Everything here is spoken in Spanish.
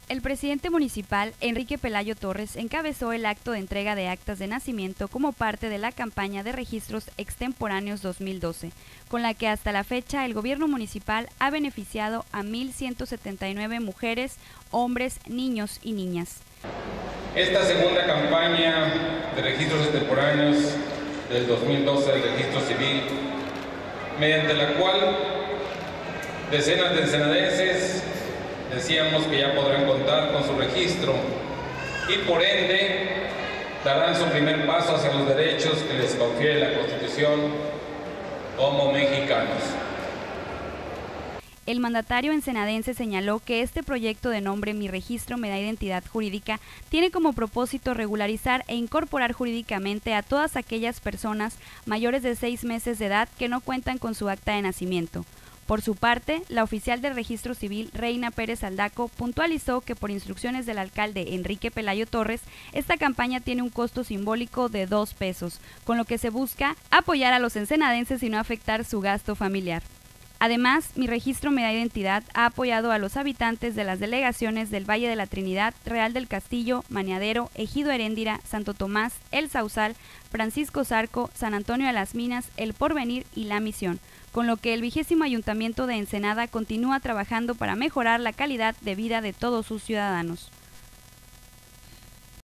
El presidente municipal, Enrique Pelayo Torres, encabezó el acto de entrega de actas de nacimiento como parte de la campaña de registros extemporáneos 2012, con la que hasta la fecha el gobierno municipal ha beneficiado a 1,179 mujeres, hombres, niños y niñas. Esta segunda campaña de registros extemporáneos del 2012 del registro civil, mediante la cual decenas de ensenadenses decíamos que ya podrán contar con su registro y por ende darán su primer paso hacia los derechos que les confiere la Constitución como mexicanos. El mandatario ensenadense señaló que este proyecto de nombre Mi Registro Me Da Identidad Jurídica tiene como propósito regularizar e incorporar jurídicamente a todas aquellas personas mayores de 6 meses de edad que no cuentan con su acta de nacimiento. Por su parte, la oficial del Registro Civil, Reina Pérez Aldaco, puntualizó que por instrucciones del alcalde Enrique Pelayo Torres, esta campaña tiene un costo simbólico de 2 pesos, con lo que se busca apoyar a los ensenadenses y no afectar su gasto familiar. Además, Mi Registro Me Da Identidad ha apoyado a los habitantes de las delegaciones del Valle de la Trinidad, Real del Castillo, Maniadero, Ejido Heréndira, Santo Tomás, El Sausal, Francisco Zarco, San Antonio de las Minas, El Porvenir y La Misión, con lo que el 20º Ayuntamiento de Ensenada continúa trabajando para mejorar la calidad de vida de todos sus ciudadanos.